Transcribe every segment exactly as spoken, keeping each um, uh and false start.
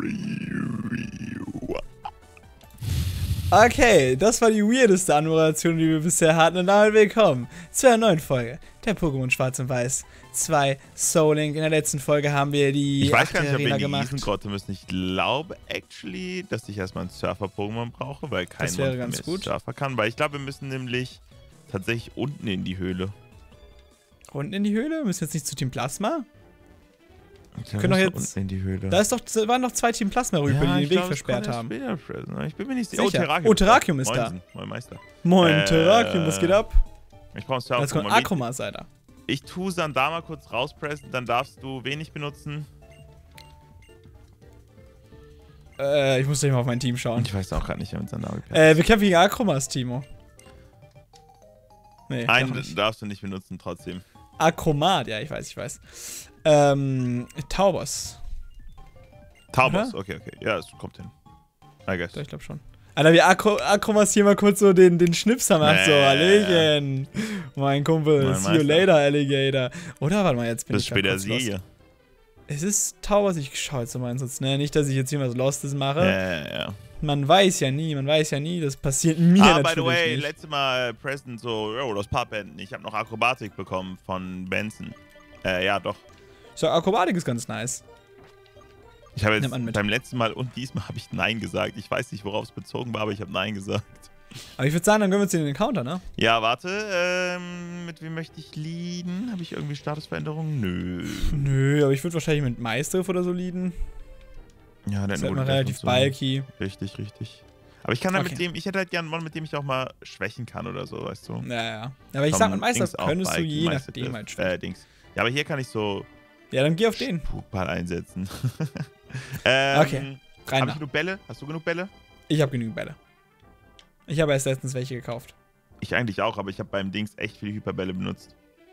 Okay, das war die weirdeste Anmoderation, die wir bisher hatten. Und damit willkommen zu einer neuen Folge der Pokémon Schwarz und Weiß zwei Soul Link. In der letzten Folge haben wir die Ich weiß gar nicht, ob wir in die gemacht. Riesengrotte müssen. Ich glaube, actually, dass ich erstmal einen Surfer-Pokémon brauche, weil kein Das wäre Monster ganz mehr gut. Surfer kann. Weil ich glaube, wir müssen nämlich tatsächlich unten in die Höhle. Unten in die Höhle? Wir müssen jetzt nicht zu Team Plasma? Wir können doch jetzt- unten in die Höhle. Da ist doch, da waren noch zwei Team Plasma-Rübe, Ja, die ich den Weg glaub, versperrt das haben. kommt erst später, Fred, ne? Ich bin mir nicht Sicher. Oh, Terrakium, Oh, Terrakium ist da. Moinsen, Moin Meister. Moin, Äh, Terrakium, was geht ab? Ich brauche einen Jetzt kommt Surfer-Pokémon. Akromas, Alter. Ich tue Sandama kurz rauspressen, dann darfst du wenig benutzen. Äh, ich muss gleich mal auf mein Team schauen. Ich weiß auch gerade nicht, wer mit Sandama kämpft. Äh, wir kämpfen gegen Akromas, Timo. Nee, doch Einen nicht. darfst du nicht benutzen, trotzdem. Akromat, ja, ich weiß, ich weiß. Ähm, Taubos. Taubos, Oder? okay, okay. Ja, es kommt hin. I guess. Ja, ich glaube schon. Alter, wie Akro Akromas hier mal kurz so den, den Schnipser macht, so, Nee. Hallöchen. Mein Kumpel, Mein see you Meister. later, Alligator. Oder, warte mal, jetzt bin Bis ich grad später kurz lost. Serie. Es ist Taubos, ich schaue jetzt mal sonst, ne? Nicht, dass ich jetzt jemals Lostes mache. Ja, ja, ja. Man weiß ja nie, man weiß ja nie, das passiert mir Ah, by natürlich the way, nicht. letztes Mal Present so, oh, das Pappenden. Ich habe noch Akrobatik bekommen von Benson. Äh, ja, doch. So, Akrobatik ist ganz nice. Ich habe Nimm an jetzt mit. beim letzten Mal und diesmal habe ich Nein gesagt. Ich weiß nicht, worauf es bezogen war, aber ich habe Nein gesagt. Aber ich würde sagen, dann gönnen wir uns den Encounter, ne? Ja, warte. Ähm, mit wem möchte ich leaden? Habe ich irgendwie Statusveränderungen? Nö. Nö, aber ich würde wahrscheinlich mit Meister oder so leaden. Ja, Das ist dann halt mal wurde relativ das so. bulky. Richtig, richtig. Aber ich kann dann Okay. mit dem, ich hätte halt gerne einen Mann, mit dem ich auch mal schwächen kann oder so, weißt du? Ja, ja. Aber ich Komm, sag, mit Meister Dings auch könntest du Bike, je Meister nachdem Griff. halt schwächen. Äh, Dings. Ja, aber hier kann ich so Ja, dann geh auf den. Spukball einsetzen. ähm, Okay, rein Habe da. ich genug Bälle? Hast du genug Bälle? Ich habe genügend Bälle. Ich habe erst letztens welche gekauft. Ich eigentlich auch, aber ich habe beim Dings echt viele Hyperbälle benutzt.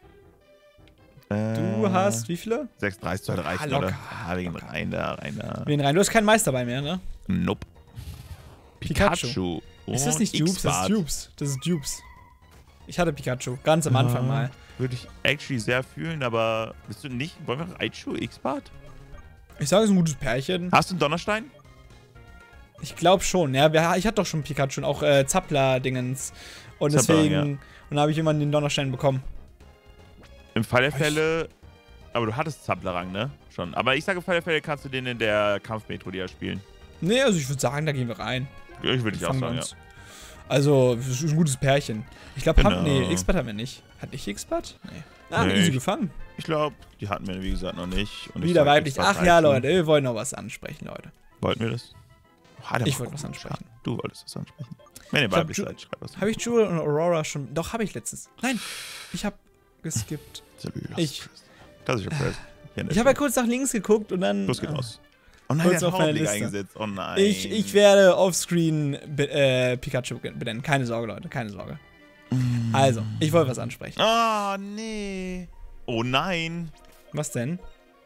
Äh, Du hast wie viele? sechsunddreißig sollte reichen, locker, oder? Ah, wegen locker. rein da, rein da. Wen rein? Du hast keinen Meister bei mir, ne? Nope. Pikachu. Pikachu. Ist das und nicht Dupes? Das ist X-Bart. Dupes. Das ist Dupes. Ich hatte Pikachu. Ganz am Anfang Ja. mal. Würde ich actually sehr fühlen, aber bist du nicht? Wollen wir noch Aichu, X-Bart? Ich sage, es ist ein gutes Pärchen. Hast du einen Donnerstein? Ich glaube schon. Ja, wir, ich hatte doch schon Pikachu und auch äh, Zappler-Dingens. Und Zappler, deswegen. ja. Und dann habe ich immer den Donnerstein bekommen. Im Fall der Ich- Fälle. Aber du hattest Zapplerrang, ne? Schon. Aber ich sage, im Fall der Fälle kannst du den in der Kampfmetro ja spielen. Nee, also ich würde sagen, da gehen wir rein. Ja, ich würde ich auch Fangen wir sagen, ja. uns. Also, es ist ein gutes Pärchen. Ich glaube, Genau. nee, X-Bart haben wir nicht. Hat ich X-Bart? Nee. Ah, Nee, easy ich- gefangen. Ich glaube, die hatten wir, wie gesagt, noch nicht. Und ich Wieder sag, weiblich. X-Bart Ach ja, Aichu. Leute, wir wollen noch was ansprechen, Leute. Wollten wir das? Oh, der Ich war wollte was gut. ansprechen. Du wolltest das ansprechen. Wenn ihr Ich hab weiblich Ju- seid, schreibt was. Habe ich Jewel und Aurora schon. Doch, habe ich letztens. Nein, ich habe geskippt. Ich- Klassischer Press. Ich habe ja kurz nach links geguckt und dann. Los geht äh, raus. Oh nein, kurz der auf hat meine Hauptblick Liste. eingesetzt. Oh nein. Ich, ich werde offscreen be- äh, Pikachu benennen. Keine Sorge, Leute, keine Sorge. Mm. Also, ich wollte was ansprechen. Oh nee. Oh nein. Was denn?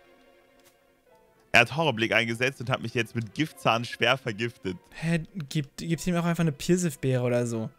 Er hat Horrorblick eingesetzt und hat mich jetzt mit Giftzahn schwer vergiftet. Hä, gibt, gibt ihm auch einfach eine Pirsifbeere oder so.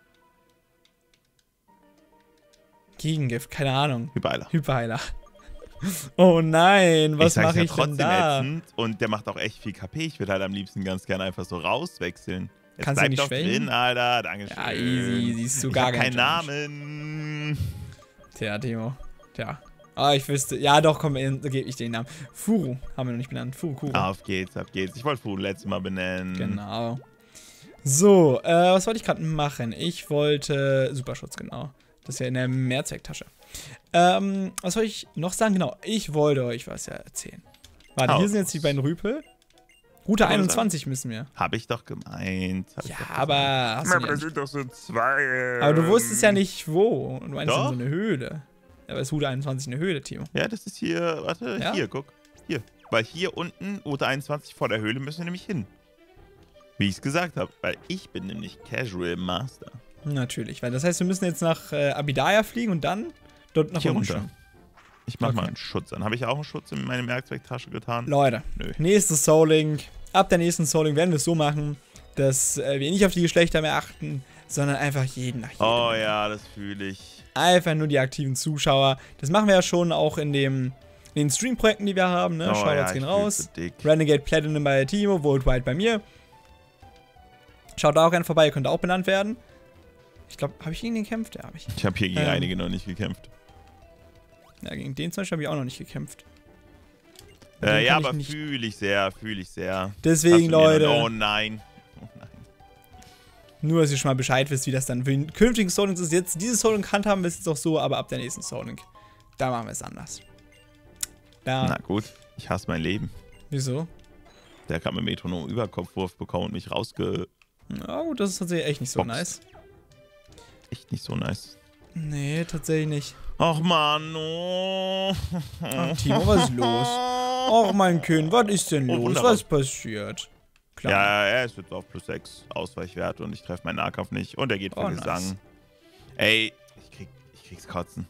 Gegengift, keine Ahnung. Hyperheiler. Hyperheiler. Oh nein, was sag's mache ja ich denn trotzdem da? ätzend und der macht auch echt viel K P. Ich würde halt am liebsten ganz gerne einfach so rauswechseln. Jetzt Kannst du bleib nicht doch schwächen? drin, Alter. Dankeschön. Ja, easy, siehst du Ich gar hab keinen Challenge. Namen. Tja, Timo. Tja. Ah, ich wüsste. Ja, doch, komm, da gebe ich den Namen. Furu haben wir noch nicht benannt. Furu, Kuro. Auf geht's, auf geht's. Ich wollte Fu letztes Mal benennen. Genau. So, äh, was wollte ich gerade machen? Ich wollte Superschutz, genau. Das ist ja in der Mehrzwecktasche. Ähm, was soll ich noch sagen? Genau, ich wollte euch was ja erzählen. Warte, hier Aus. sind jetzt die beiden Rüpel. Route Kann man einundzwanzig müssen wir. Hab ich doch gemeint. Hab ich Ja, doch aber hast du gesagt. nicht sind doch so zwei. Aber du wusstest ja nicht wo. Du meinst in Doch. so eine Höhle. Ja, aber ist Route einundzwanzig eine Höhle, Timo? Ja, das ist hier, warte, Ja? hier, guck. Hier. Weil hier unten, Route einundzwanzig vor der Höhle, müssen wir nämlich hin. Wie ich es gesagt habe. Weil ich bin nämlich Casual Master. Natürlich, weil das heißt, wir müssen jetzt nach äh, Abidaya fliegen und dann dort nach Hier unten runter. schwimmen. Ich mach Okay. mal einen Schutz an. Habe ich auch einen Schutz in meine Werkzeugtasche getan? Leute, Nö. nächstes Soul Link. Ab der nächsten Soul Link werden wir es so machen, dass äh, wir nicht auf die Geschlechter mehr achten, sondern einfach jeden nach jedem. Oh ja, das fühle ich. Einfach nur die aktiven Zuschauer. Das machen wir ja schon auch in dem den Stream-Projekten, die wir haben, ne? Oh, Shoutouts ja, gehen ich raus. fühl's so dick. Renegade Platinum bei Timo, Worldwide bei mir. Schaut da auch gerne vorbei, ihr könnt auch benannt werden. Ich glaube, habe ich gegen den gekämpft? Ja, habe ich. Ich habe hier gegen Ähm. einige noch nicht gekämpft. Ja, gegen den zum Beispiel habe ich auch noch nicht gekämpft. Mit dem Äh, ja, kann ich aber nicht- fühle ich sehr, fühle ich sehr. Deswegen, Hast du mir Leute, noch- Oh nein. Oh nein. nur, dass ihr schon mal Bescheid wisst, wie das dann für den künftigen Soul ist. Jetzt, dieses Soul handhaben wir es jetzt auch so, aber ab der nächsten Soul da machen wir es anders. Da, Na gut, ich hasse mein Leben. wieso? Der hat gerade mit Metronom Überkopfwurf bekommen und mich rausge... Na gut, das ist tatsächlich echt nicht so Box. nice. Echt nicht so nice. Nee, tatsächlich nicht. Ach Mann, oh. Ach, Timo, was ist los? Ach, mein Kind, was ist denn Oh, los? wunderbar. Was passiert? Klar. Ja, er ist jetzt auf plus sechs Ausweichwert und ich treffe meinen Nahkampf nicht. Und er geht für Oh, Gesang. nice. Ey, ich, krieg, ich krieg's kotzen.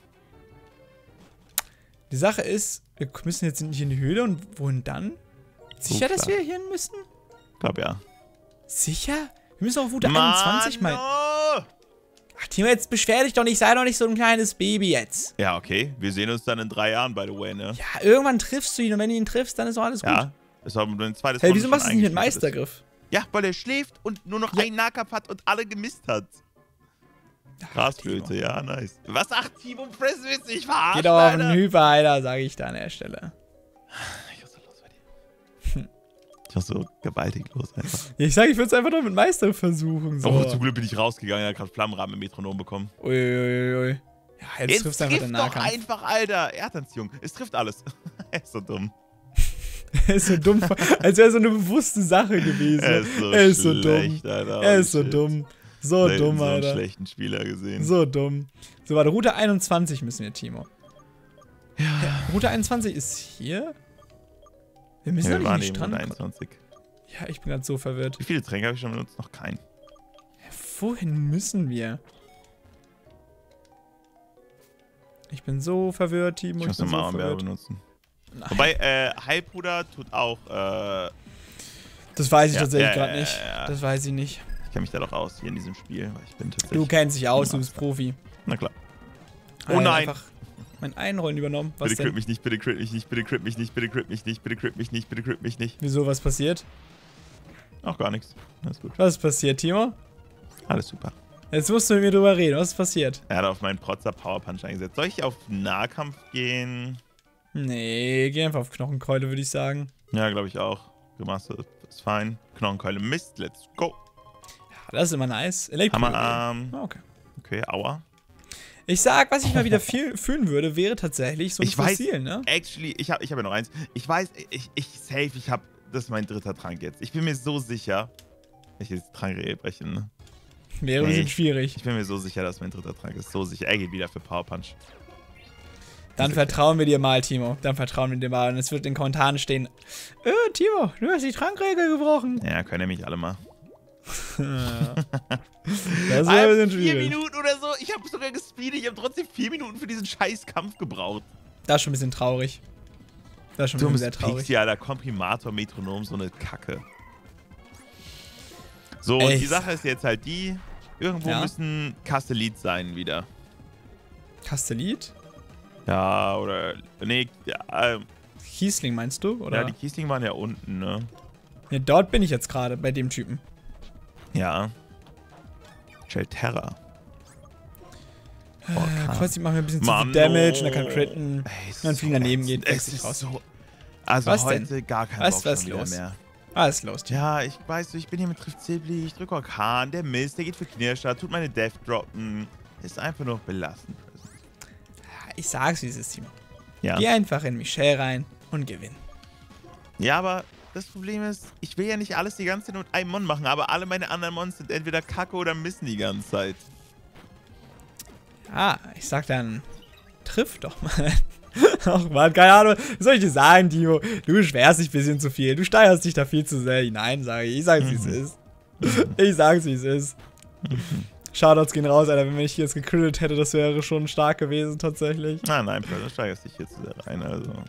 Die Sache ist, wir müssen jetzt nicht in die Höhle und wohin dann? Sicher, Oh, dass klar. wir hier hin müssen? Glaub ja. Sicher? Wir müssen auf Route einundzwanzig mal. oh! Ach, Timo, jetzt beschwer dich doch nicht, sei doch nicht so ein kleines Baby jetzt. Ja, okay. Wir sehen uns dann in drei Jahren, by the way, ne? Ja, irgendwann triffst du ihn und wenn du ihn triffst, dann ist auch alles gut. Ja. Ist aber ein zweites Hey, Runde wieso schon machst du das nicht mit eingespielt ist. Meistergriff? Ja, weil er schläft und nur noch Ja. einen Nahkampf hat und alle gemisst hat. Ach, Grasflöte, Timo. ja, nice. Was? Ach, Timo, Press willst du dich verarschen, Geh doch auf Alter? einen Hyperheiler, sage ich da an der Stelle. Ich muss so los bei dir. Ich muss so gewaltig los einfach. Ja, ich sag, ich würde es einfach doch mit Meistergriff versuchen. So. Oh, zum Glück bin ich rausgegangen, er hat gerade Flammenrahmen mit Metronom bekommen. Uiuiui. Ja, jetzt, Jetzt triffst du einfach den trifft doch Nahkampf. einfach, Alter. Erdtanzjung. Es trifft alles. Er ist so dumm. Er ist so dumm, als wäre so eine bewusste Sache gewesen. Er ist so, er ist so schlecht, dumm. Alter. Er ist so Shit. dumm. So Selten dumm, so einen Alter. schlechten Spieler gesehen. So dumm. So, warte, Route einundzwanzig müssen wir, Timo. Ja. Route einundzwanzig ist hier? Wir müssen Ja, doch wir waren nicht eben dran. Runde einundzwanzig. Ja, ich bin gerade so verwirrt. Wie viele Tränke habe ich schon benutzt? Noch keinen. Wohin müssen wir? Ich bin so verwirrt, Timo. Ich muss bin eine so Mauernbär verwirrt. benutzen. Nein, Wobei, äh, Heilpuder tut auch, äh, das weiß ich ja, tatsächlich ja, gerade ja, nicht. ja, ja. Das weiß ich nicht. ich kenne mich da doch aus hier in diesem Spiel, weil ich bin Du tatsächlich... kennst dich aus, du bist Profi. Na klar. Ah, Oh ja, nein. Einfach mein Einrollen übernommen. Was Bitte crit denn? mich nicht, bitte crit mich nicht, bitte crit mich nicht, bitte crit mich nicht, bitte crit mich nicht, bitte crit mich nicht. Wieso, was passiert? Auch gar nichts. Alles gut. Was ist passiert, Timo? Alles super. Jetzt musst du mit mir drüber reden. Was ist passiert? Er hat auf meinen Protzer Power Punch eingesetzt. Soll ich auf Nahkampf gehen? Nee, geh einfach auf Knochenkeule, würde ich sagen. Ja, glaube ich auch. Gemasse ist fein. Knochenkeule Mist, let's go. Ja, das ist immer nice. Elektro. Hammerarm. Ah, okay. Okay, aua. Ich sag, was ich mal wieder viel fühlen würde, wäre tatsächlich so ein Ich weiß- Fossil, ne? Actually, ich habe ich hab ja noch eins. Ich weiß, ich, ich safe, ich habe, das ist mein dritter Trank jetzt. Ich bin mir so sicher. Ich will jetzt Trankregel brechen, ne? Wäre ein Nee. bisschen schwierig. Ich bin mir so sicher, dass mein dritter Trank ist. So sicher. Er geht wieder für Power Punch. Dann okay. vertrauen wir dir mal, Timo. Dann vertrauen wir dir mal. Und es wird in den Kommentaren stehen: Äh, Timo, du hast die Trankregel gebrochen. Ja, können nämlich alle mal. Ja. Das ist ein Alter, bisschen vier schwierig. Minuten oder so. Ich habe sogar gespeedet. Ich habe trotzdem vier Minuten für diesen scheiß Kampf gebraucht. Das ist schon ein bisschen traurig. Das ist schon ein bisschen Dummes sehr traurig. Pixie, Alter. Komprimator, Metronom, so eine Kacke. So, und Echt? die Sache ist jetzt halt die, irgendwo Ja. müssen Kastelit sein wieder. Kastellit? Ja, oder, nee, ja, ähm, Kiesling meinst du? Oder? ja, die Kiesling waren ja unten, ne? Ja, dort bin ich jetzt gerade, bei dem Typen. Ja. Shelterra. Äh, Orkan. Kreuz, macht mir ein bisschen Mann, zu viel Damage und oh. er kann critten. Ey, es Dann ist fliegen daneben, ätzend. geht es plötzlich ist raus. so. Also Was heute denn? gar kein Was- Bock was schon wieder los? mehr. Ah, ist los, Timo. Ja, ich weiß, ich bin hier mit Trifft Sibli, ich drücke Orkan, der Mist, der geht für Knirscher, tut meine Death droppen. Ist einfach nur belastend. Ich sag's, wie es ist, Timo. Ja. Geh einfach in Michelle rein und gewinn. Ja, aber das Problem ist, ich will ja nicht alles die ganze Zeit mit einem Mon machen, aber alle meine anderen Mons sind entweder kacke oder missen die ganze Zeit. Ah, ich sag dann, triff doch mal. Ach man, keine Ahnung. Was soll ich dir sagen, Timo? Du beschwerst dich ein bisschen zu viel. Du steigerst dich da viel zu sehr hinein, sage ich. Ich sag's, wie es ist. Ich sag's, wie es ist. Shoutouts gehen raus, Alter. Wenn ich jetzt gecrittet hätte, das wäre schon stark gewesen, tatsächlich. Nein, nein, du steigerst dich hier zu sehr rein, also.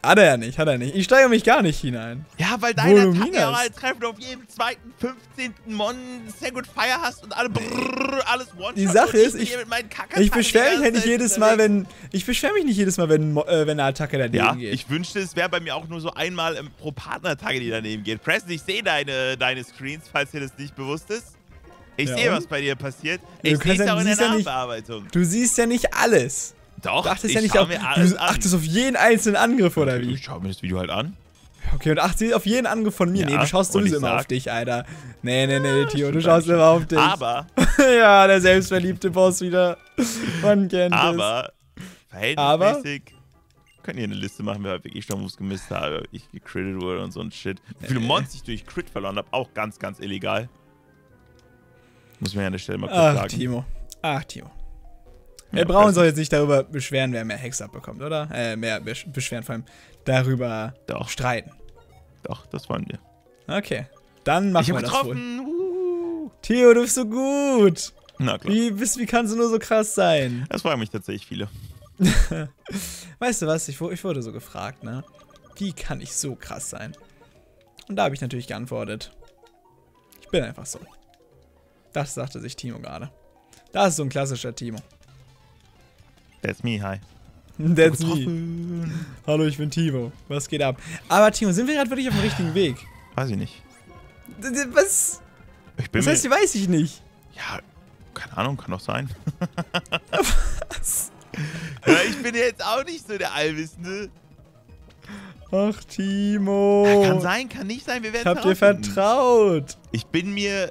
Hat er ja nicht, hat er nicht. Ich steigere mich gar nicht hinein. Ja, weil deine Voluminas. Attacken alle treffen auf jedem zweiten, fünfzehnten Mon Sehr gut Fire hast und alle brrrr, alles One-Shot. Die Sache ist, ich, ich, ich beschwere mich ja nicht jedes Mal, wenn, ich beschwere mich nicht jedes Mal, wenn, äh, wenn eine Attacke daneben ja, geht. ich wünschte, es wäre bei mir auch nur so einmal ähm, pro Partner-Attacke, die daneben geht. Preston, ich sehe deine, deine Screens, falls dir das nicht bewusst ist. Ich Ja, sehe, und? was bei dir passiert. Du Ich sehe kannst es ja- auch du in der siehst ja nicht- Nachbearbeitung. Du siehst ja nicht alles. Doch, Du achtest ich ja nicht schau auf, mir alles du an. achtest auf jeden einzelnen Angriff, oder wie? Ich schau mir das Video halt an. Okay, und achtest auf jeden Angriff von mir. Ja, nee, du schaust und sowieso ich immer sag- auf dich, Alter. Nee, nee, nee, Tio, du stimmt schaust eigentlich immer auf dich. Aber, Ja, der selbstverliebte Boss wieder. Man kennt es. aber, verhältnismäßig könnt ihr eine Liste machen, wer halt wirklich schon Moves gemisst habe, ich gecrittet wurde und so ein Shit. Wie viele Nee. Mons ich durch Crit verloren habe, auch ganz, ganz illegal. Muss mir ja an der Stelle mal kurz Ach, sagen. Timo. Ach, Timo. Ja, Der Braun weiß soll jetzt nicht darüber beschweren, wer mehr Hex abbekommt, oder? Äh, mehr besch beschweren, vor allem darüber Doch. streiten. Doch, das wollen wir. Okay, dann machen Ich wir habe das wohl. getroffen! Uh. Theo, du bist so gut. Na klar. Wie, bist, wie kannst du nur so krass sein? Das fragen mich tatsächlich viele. Weißt du was, ich, wu- ich wurde so gefragt, ne? Wie kann ich so krass sein? Und da habe ich natürlich geantwortet. Ich bin einfach so. Das sagte sich Timo gerade. Das ist so ein klassischer Timo. That's me, hi. That's me. Getroffen. Hallo, ich bin Timo. Was geht ab? Aber Timo, sind wir gerade wirklich auf dem richtigen Weg? Weiß ich nicht. D- d- Was? Ich bin Das heißt, mir, weiß ich nicht. ja, keine Ahnung, kann doch sein. Was? Ja, ich bin jetzt auch nicht so der Allwissende. Ach, Timo. Kann sein, kann nicht sein, wir Ich werden hab dir vertraut. Ich bin mir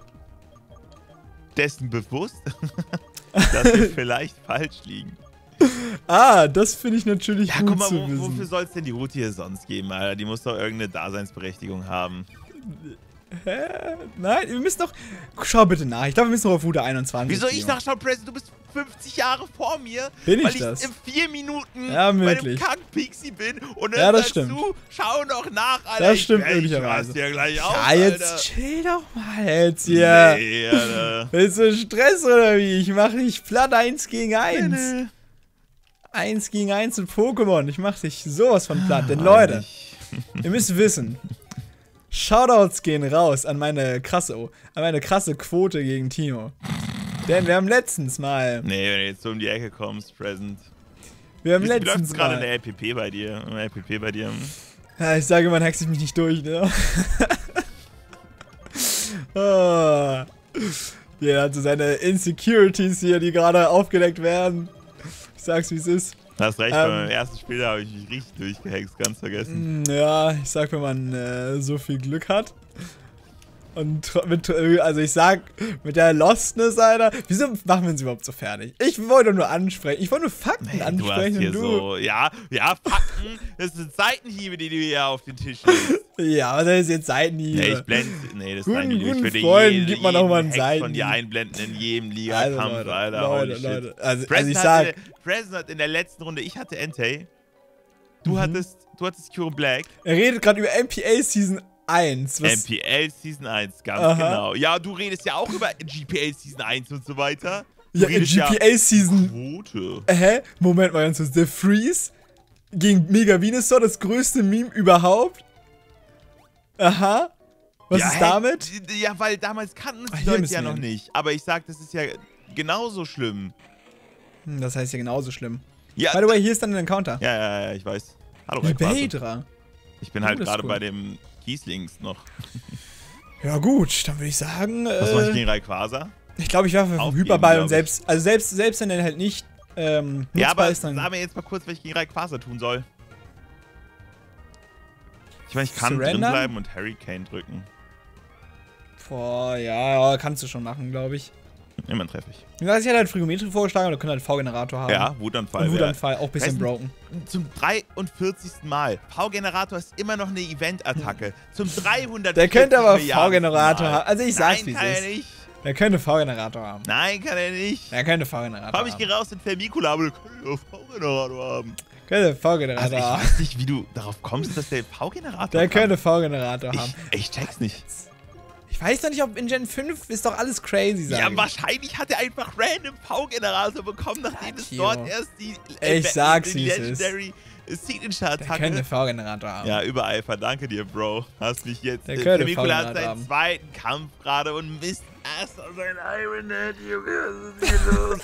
dessen bewusst, dass wir vielleicht falsch liegen. Ah, das finde ich natürlich Ja, gut guck mal, zu wo, wissen. wofür soll es denn die Route hier sonst geben, Alter? Die muss doch irgendeine Daseinsberechtigung haben. Hä? Nein, wir müssen doch... Schau bitte nach. Ich glaube, wir müssen noch auf Route einundzwanzig. Wieso ich Timo. nachschauen, President? Du bist fünfzig Jahre vor mir, Bin ich weil ich das? in vier Minuten Ja, bei dem möglich. Kack-Pixie bin und Ja, dann das sagst stimmt. du, schau noch nach, Alter. Das ich stimmt werd- ich möglicherweise. raste dir gleich auf, Ja, jetzt Alter. chill doch mal jetzt hier. Nee, Alter. Willst du Stress oder wie? Ich mache dich platt eins gegen eins. Nee, nee. Eins gegen eins in Pokémon. Ich mach dich sowas von platt. Denn Leute, Eigentlich. ihr müsst wissen, Shoutouts gehen raus an meine krasse, an meine krasse Quote gegen Timo. Denn wir haben letztens mal, Nee, wenn du jetzt so um die Ecke kommst, Present. wir haben Wie, wie läuft letztens es gerade in der mal, L P P bei dir? Im L P P bei dir? ja, ich sage, man hext mich nicht durch, ne? oh. Der hat so seine Insecurities hier, die gerade aufgedeckt werden. Ich sag's, wie es ist. Du hast recht, Ähm. bei meinem ersten Spiel da habe ich mich richtig durchgehext, ganz vergessen. Mm, Ja, ich sag, wenn man äh, so viel Glück hat. Und tr- mit, äh, also ich sag, mit der Lostness, Alter. Wieso machen wir uns überhaupt so fertig? Ich wollte nur ansprechen. Ich wollte nur Fakten Hey, du hast ansprechen hier und du. so, ja, ja, Fakten, das sind Seitenhiebe, die du hier auf den Tisch legst. Ja, was ist jetzt Seitenhiebe? Nee, ich blende, nee, das Guten- nein, ich guten würde Freunden jeden, gibt man auch mal einen jeden Hex von dir Seitenhieb. einblenden in jedem also, Ligakampf, Leute, Alter, Leute, holy shit. Leute. Also, also Preston ich hat sag, in der- Preston hat in der letzten Runde, ich hatte Entei, du Mhm. hattest, du hattest Cure Black, er redet gerade über M P A Season eins. Was, M P L Season eins, ganz Aha. genau. Ja, du redest ja auch über G P L Season eins und so weiter. Du ja, redest G P A Season. Quote. Hä? Moment mal ganz kurz. Der Freeze gegen Mega Venusaur, das größte Meme überhaupt? Aha. Was ja, ist hä? damit? Ja, weil damals kannten es Ach, die hier Leute müssen ja wir noch hin. nicht. Aber ich sag, das ist ja genauso schlimm. Hm, das heißt ja genauso schlimm. Ja, By the way, hier ist dann ein Encounter. ja, ja, ja, ich weiß. Hallo, Die Rayquaza. Beidra. Ich bin Oh, halt das ist gerade cool. bei dem Kieslings noch. Ja gut, dann würde ich sagen, Was mach ich äh, gegen Rayquaza? ich glaube, ich werfe auf den Aufgeben, Hyperball glaub und ich. selbst, also selbst, selbst wenn er halt nicht ähm, Ja, nutzbar aber ist, dann sag mir jetzt mal kurz, was ich gegen Rayquaza tun soll. Ich meine, ich kann Surrendern? drinbleiben und Hurricane drücken. boah, ja, kannst du schon machen, glaube ich. Immer treffe ich. Wie gesagt, ich hätte halt Frigometri vorgeschlagen oder können halt V-Generator haben. Ja, Wutanfall. Und wär- Wutanfall, auch ein bisschen Weißt du, broken. Zum dreiundvierzigsten Mal. V-Generator ist immer noch eine Event-Attacke. Zum dreihundertvierzigsten Der könnte aber Milliardensten V-Generator Mal. haben. Also ich sag's, Nein, wie kann es er ist. nicht. Der könnte V-Generator haben. Nein, kann er nicht. Der könnte V-Generator Komm, ich haben. gehe raus in Vermikula, aber du kannst V-Generator haben. Könnte Also V-Generator ich haben. weiß nicht, wie du darauf kommst, dass der V-Generator Der kann. könnte V-Generator haben. Ich, ich check's nicht. Ich weiß doch nicht, ob in Gen fünf ist doch alles crazy, sag Ja, ich. wahrscheinlich hat er einfach random V-Generator bekommen, nachdem Ach, es Timo. dort erst die, Ich sag's, die wie es ist. Legendary Signature-Attacke. Der könnte V-Generator haben. Ja, Übereifer, danke dir, Bro. Hast mich jetzt... Der könnte Primicula hat V-Generator seinen haben. zweiten Kampf gerade und misst erst auf sein Iron Head, Junge. Was ist hier los?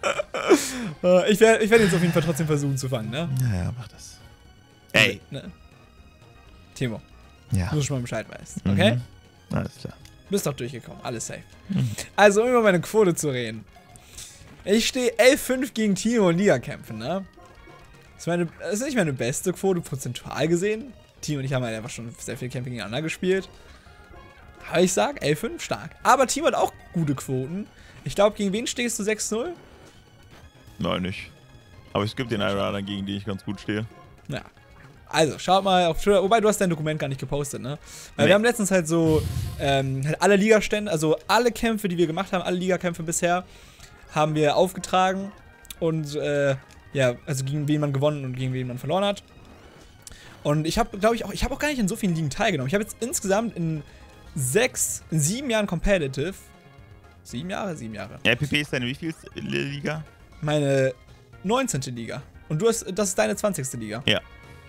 Äh, ich werde ich werd jetzt auf jeden Fall trotzdem versuchen zu fangen, ne? Ja, ja, mach das. Ey. Ne? Timo, Ja. du schon mal Bescheid weißt, okay? Mhm. Alles klar. Bist doch durchgekommen, alles safe. Mhm. Also, um über meine Quote zu reden. Ich stehe elf fünf gegen Timo in Ligakämpfen, ne? Das ist, meine, das ist nicht meine beste Quote prozentual gesehen. Timo und ich haben halt einfach schon sehr viel Kämpfe gegeneinander gespielt. Aber ich sag, elf fünf stark. Aber Timo hat auch gute Quoten. Ich glaube, gegen wen stehst du sechs null? Nein, nicht. Aber es gibt den Iron gegen den ich ganz gut stehe. Ja. Also, schaut mal auf Twitter. Wobei, du hast dein Dokument gar nicht gepostet, ne? Weil Nee. wir haben letztens halt so ähm, halt alle Ligastände, also alle Kämpfe, die wir gemacht haben, alle Ligakämpfe bisher, haben wir aufgetragen. Und, äh, ja, also gegen wen man gewonnen und gegen wen man verloren hat. Und ich habe, glaube ich, auch, ich habe auch gar nicht in so vielen Ligen teilgenommen. Ich habe jetzt insgesamt in sechs, in sieben Jahren Competitive. Sieben Jahre? Sieben Jahre. R P P ist deine wievielte Liga? Meine neunzehnte Liga. Und du hast, das ist deine zwanzigste Liga. Ja.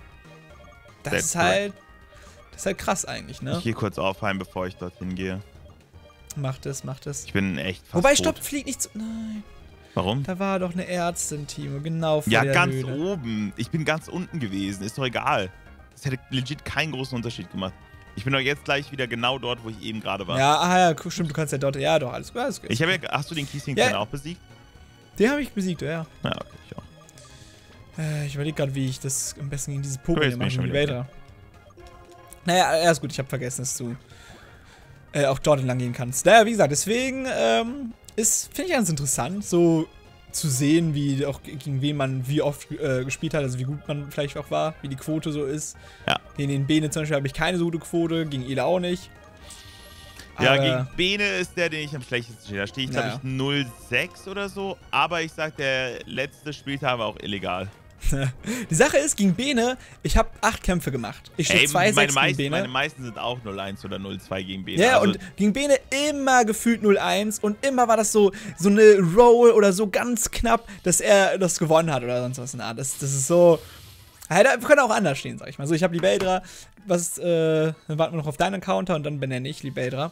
Das That's ist halt, das ist halt krass eigentlich, ne? Ich gehe kurz aufheimen, bevor ich dorthin gehe. Macht es, macht es. Ich bin echt fast Wobei, tot. stopp, flieg nicht zu. Nein. Warum? Da war doch eine Ärztin, Timo, genau vor Ja, der ganz Höhle. oben. Ich bin ganz unten gewesen. Ist doch egal. Das hätte legit keinen großen Unterschied gemacht. Ich bin doch jetzt gleich wieder genau dort, wo ich eben gerade war. Ja, ah ja, cool, stimmt, du kannst ja dort. Ja, doch, alles gut, alles gut. Ich habe ja, hast du den Kiesling Ja. auch besiegt? Den habe ich besiegt, ja. Ja, okay, ich auch. Äh, ich überlege gerade, wie ich das am besten gegen dieses Cool, Pokémon jetzt bin mache, ich schon gegen wieder Vader. Naja, ja, ist gut, ich habe vergessen, dass du äh, auch dort entlang gehen kannst. Naja, wie gesagt, deswegen ähm, ist, finde ich ganz interessant, so zu sehen, wie auch gegen wen man wie oft äh, gespielt hat, also wie gut man vielleicht auch war, wie die Quote so ist. Ja. Gegen den Bene zum Beispiel habe ich keine so gute Quote, gegen Ela auch nicht. Ja, Aber- gegen Bene ist der, den ich am schlechtesten stehe. Da stehe ich, glaube Naja. ich, null sechs oder so. Aber ich sag, der letzte Spieltag war auch illegal. Die Sache ist, gegen Bene, ich habe acht Kämpfe gemacht. Ich stehe Ey, zwei meine, sechs gegen meisten, Bene. meine meisten sind auch null eins oder null zwei gegen Bene. Ja, also, und gegen Bene immer gefühlt null eins und immer war das so, so eine Roll oder so ganz knapp, dass er das gewonnen hat oder sonst was in der Art. Das, das ist so. Ja, da könnte auch anders stehen, sag ich mal. So, ich habe Libeldra, was, äh, dann warten wir noch auf deinen Counter und dann benenne ich Libeldra.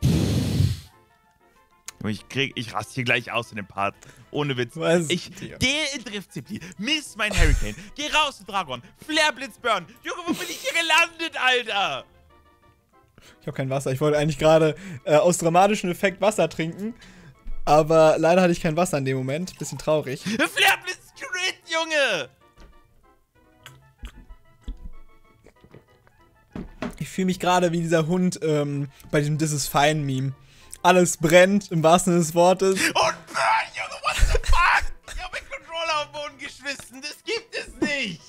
ich krieg, ich raste hier gleich aus in dem Part. Ohne Witz. Was? Ich gehe in Driftzipli, miss mein Hurricane, geh raus in Dragon, Flare Blitz Burn. Junge, wo bin ich hier gelandet, Alter? Ich habe kein Wasser. Ich wollte eigentlich gerade äh, aus dramatischen Effekt Wasser trinken, aber leider hatte ich kein Wasser in dem Moment. Bisschen traurig. Flare Blitz Crit, Junge! Ich fühle mich gerade wie dieser Hund ähm, bei diesem This is Fine Meme. Alles brennt, im wahrsten Sinne des Wortes. Und Burn, Junge, what the fuck? Ich hab meinen Controller auf den Boden geschmissen, das gibt es nicht!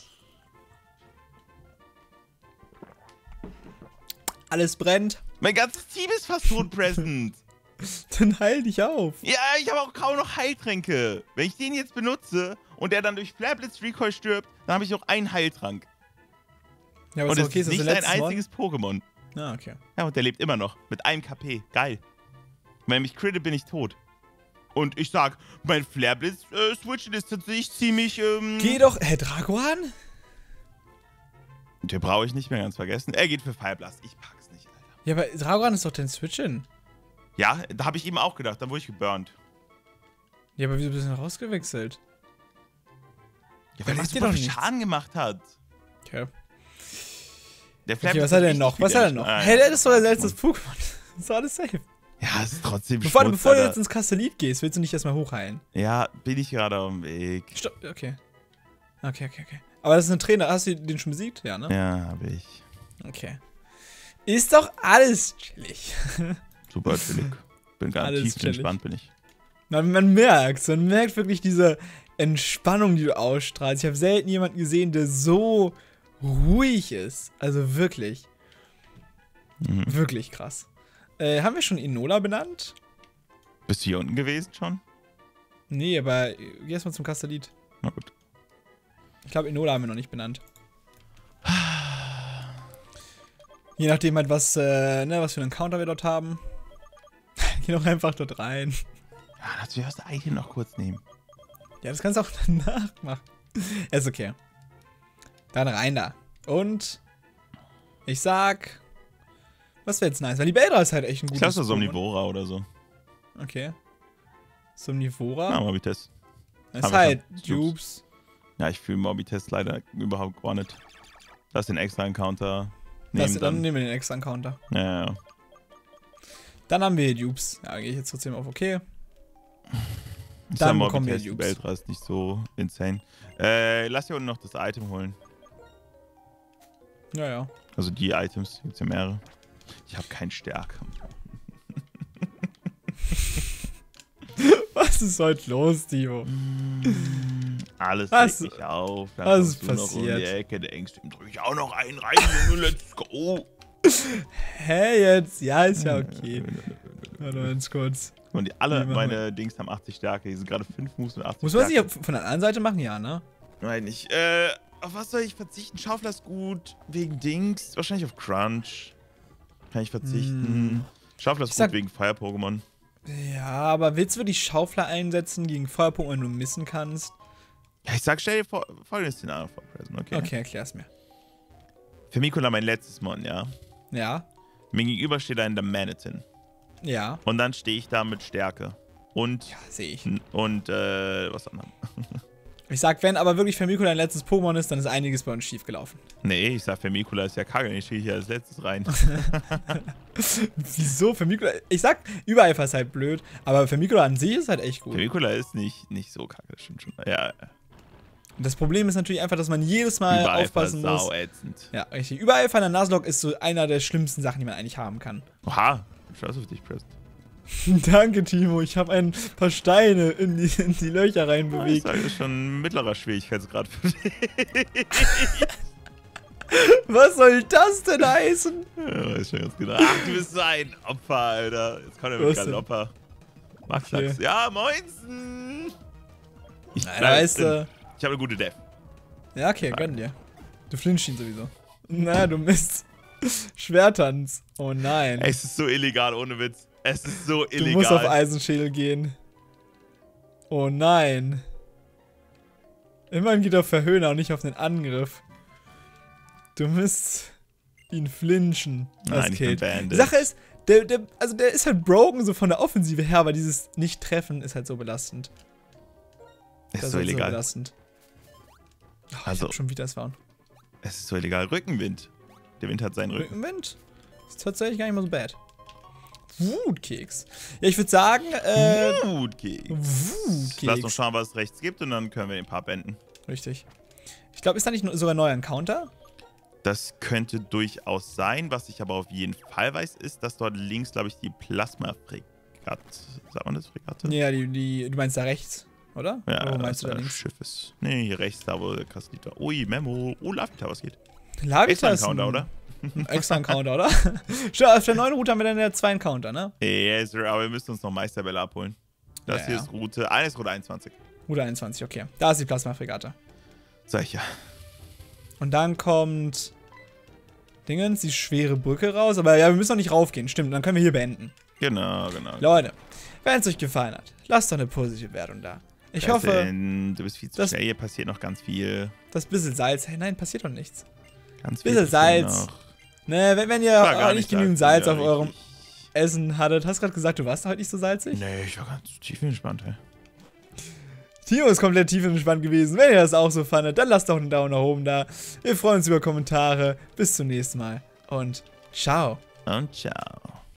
Alles brennt. Mein ganzes Team ist fast tot present. Dann heil dich auf. Ja, ich habe auch kaum noch Heiltränke. Wenn ich den jetzt benutze und der dann durch Flare Blitz Recoil stirbt, dann habe ich noch einen Heiltrank. Ja, aber Und ist es okay, ist ist das nicht der ein letzte einziges Pokémon. One? Ah, okay. Ja, und der lebt immer noch. Mit einem K P. Geil. Wenn er mich critte, bin ich tot. Und ich sag, mein Flare Blitz äh, Switchen ist tatsächlich ziemlich, ähm... Geh doch. Hä, Dragoan? Den brauche ich nicht mehr ganz vergessen. Er geht für Fire Blast. Ich pack's nicht, Alter. Ja, aber Dragoan ist doch dein Switchen. Ja, da habe ich eben auch gedacht. Dann wurde ich geburnt. Ja, aber wieso bist du denn rausgewechselt? Ja, Der weil er macht dir super doch viel nichts. Schaden gemacht hat. Okay. Der Flare Okay, Blitz was hat er denn richtig noch? viel Was hat er Damage. noch? Ah, Hä, ja. das ist doch dein letztes Pokémon. Das ist alles safe. Ja, es ist trotzdem Bevor, Schmutz, bevor du Alter. jetzt ins Kastelit gehst, willst du nicht erstmal hochheilen? Ja, bin ich gerade auf dem Weg. Stopp, okay. Okay, okay, okay. Aber das ist ein Trainer. Hast du den schon besiegt? Ja, ne? Ja, habe ich. Okay. Ist doch alles chillig. Super chillig. Bin ganz Alles tief chillig. entspannt, bin ich. Man, man merkt, man merkt wirklich diese Entspannung, die du ausstrahlst. Ich habe selten jemanden gesehen, der so ruhig ist. Also wirklich. Mhm. Wirklich krass. Äh, haben wir schon Enola benannt? Bist du hier unten gewesen schon? Nee, aber geh erstmal zum Kastelit. Na gut. Ich glaube, Enola haben wir noch nicht benannt. Je nachdem halt, was, äh, ne, was für einen Counter wir dort haben. Geh doch einfach dort rein. Ja, dazu wirst du eigentlich noch kurz nehmen. Ja, das kannst du auch danach machen. Ist okay. Dann rein da. Und ich sag, was wäre jetzt nice? Weil die Beldra ist halt echt ein gutes Klasse Pokémon. Somnivora oder so. Okay. Somnivora. Ja, Morbitest. ist aber halt schon. Dupes. Ja, ich fühle Morbitest leider überhaupt gar nicht. Lass den extra Encounter Das, nehmen dann dann. nehmen wir den extra Encounter. Ja, ja, ja. Dann haben wir Dupes. Ja, gehe ich jetzt trotzdem auf okay. Ich Dann sag, bekommen wir Morbitest, die Dupes. Beldra ist nicht so insane. Äh, lass hier unten noch das Item holen. Ja, ja. Also die Items, gibt's ja mehrere. Ich habe keinen Stärke. Was ist heute los, Timo? Alles Was- regt mich auf. Dann was ist kommst du noch um passiert? die Ecke, denkst du, drück ich auch noch einen rein, Junge, let's go. Hä, jetzt? Ja, ist ja okay. Warte mal ganz kurz. Und die alle Wie machen meine Dings haben achtzig Stärke. Die sind gerade fünf Moves und achtzig Muss man Stärke. sich von der anderen Seite machen? Ja, ne? Nein, nicht. Äh, auf was soll ich verzichten? Schaufler ist gut. Wegen Dings. Wahrscheinlich auf Crunch. Kann ich verzichten. Hm. Schaufler ist Ich gut sag- wegen Fire-Pokémon. Ja, aber willst du wirklich Schaufler einsetzen gegen Feuer-Pokémon, wenn du missen kannst? Ja, ich sag, stell dir vor, folgendes Szenario vor, Present, okay? Okay, erklär's mir. Für Mikola mein letztes Mon, ja. Ja, Mir gegenüber steht ein Damanitin. ja, Und dann stehe ich da mit Stärke. Und, ja, sehe ich. und, äh, was anderem. Ich sag, wenn aber wirklich Vermiko dein letztes Pokémon ist, dann ist einiges bei uns schief gelaufen. Nee, ich sag, Vermikula ist ja kacke. Ich stehe hier als letztes rein. Wieso? Vermiko, ich sag, Übereifer ist halt blöd, aber Vermiko an sich ist halt echt gut. Vermikula ist nicht, nicht so kacke, das stimmt schon. Ja, Und das Problem ist natürlich einfach, dass man jedes Mal Übereifer aufpassen ist muss. sauätzend. Ja, richtig. Übereifer in der Nuzlocke ist so einer der schlimmsten Sachen, die man eigentlich haben kann. Oha, stolz auf dich, Preston. Danke, Timo. Ich habe ein paar Steine in die, in die Löcher rein Ich bewegt. sage, das ist schon ein mittlerer Schwierigkeitsgrad für dich. Was soll das denn heißen? Ja, ist schon ganz genau. Ach, du bist so ein Opfer, Alter. Jetzt kommt er mit Was denn? Galopper. Max Okay. sagt's. Ja, moinsen. Ich, Na, bleib weißt drin. du. Ich habe eine gute Def. Ja, okay, gönn dir. Du flinchst ihn sowieso. Na, du Mist. Schwertanz. Oh nein. Es ist so illegal, ohne Witz. Es ist so Du illegal. musst auf Eisenschädel gehen. Oh nein. Immerhin geht er auf Verhöhner und nicht auf den Angriff. Du musst ihn flinchen. Nein, Das ich bin killt. Bandit. Die Sache ist, der, der, also der ist halt broken so von der Offensive her, aber dieses Nicht-Treffen ist halt so belastend. Es Das ist so halt illegal. belastend. Oh, ich Also- hab schon wieder das Fahren. Es ist so illegal. Rückenwind. Der Wind hat seinen Rücken. Rückenwind ist tatsächlich gar nicht mal so bad. Wutkeks. Ja, ich würde sagen, äh, Gut, Keks. Wutkeks. Lass uns schauen, was es rechts gibt und dann können wir den Part beenden. Richtig. Ich glaube, ist da nicht sogar ein neuer Encounter? Das könnte durchaus sein. Was ich aber auf jeden Fall weiß, ist, dass dort links, glaube ich, die Plasma-Fregatte. Sagt man das, Fregatte? Ja, die, die, du meinst da rechts, oder? Ja, Oder wo meinst du da das links? Schiff ist. Nee, hier rechts, da wo der Kastelita. Ui, Memo. Oh, Lavita, was geht? Lavita Extra ist Encounter, ein- oder? ein Extra Encounter, oder? Stimmt, auf der neuen Route haben wir dann ja zwei Encounter, ne? Yes, sir, aber wir müssen uns noch Meisterbälle abholen. Das Ja, hier ja. ist Route. Eine ist Route einundzwanzig. Route einundzwanzig, okay. Da ist die Plasma-Fregatte. Sag ich ja. Und dann kommt Dingens, die schwere Brücke raus. Aber ja, wir müssen noch nicht raufgehen. Stimmt, dann können wir hier beenden. Genau, genau. Leute, wenn es euch gefallen hat, lasst doch eine positive Wertung da. Ich hoffe, Preston, du bist viel zu das- schnell. Hier passiert noch ganz viel. das bisschen Salz. Hey, nein, passiert doch nichts. Ganz viel. Bisschen passiert Salz. noch. Ne, wenn, wenn ihr War gar auch nicht genügend salzig, Salz ja, auf eurem richtig. Essen hattet. Hast du gerade gesagt, du warst heute nicht so salzig? Nee, ich war ganz tief entspannt, hey. Timo ist komplett tief entspannt gewesen. Wenn ihr das auch so fandet, dann lasst doch einen Daumen nach oben da. Wir freuen uns über Kommentare. Bis zum nächsten Mal und ciao. Und ciao.